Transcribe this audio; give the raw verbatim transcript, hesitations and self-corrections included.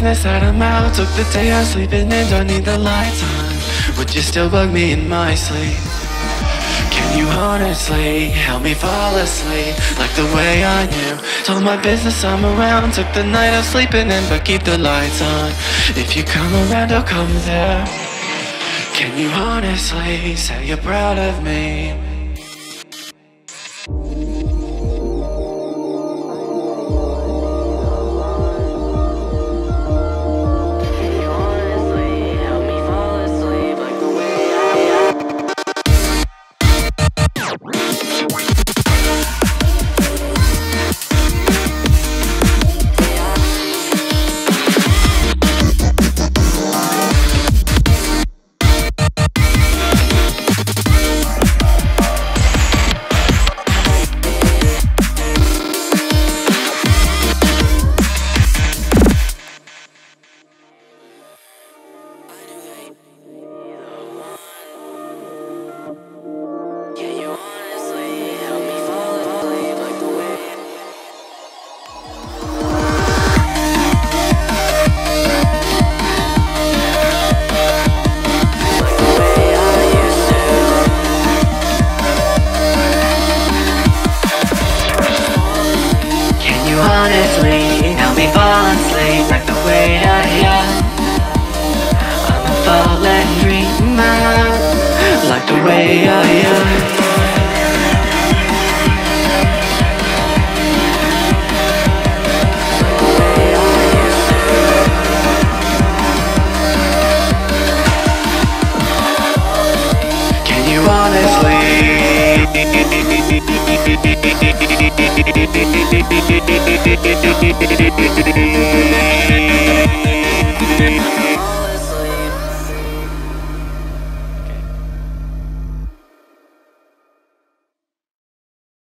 business that I'm out. Took the day out sleeping in, don't need the lights on. Would you still bug me in my sleep? Can you honestly help me fall asleep like the way I knew? Told my business I'm around. Took the night out sleeping in, but keep the lights on. If you come around, I'll come there. Can you honestly say you're proud of me? Honestly, help me fall asleep like the way I am. I'm a fallen dreamer like the way I am. Can you honestly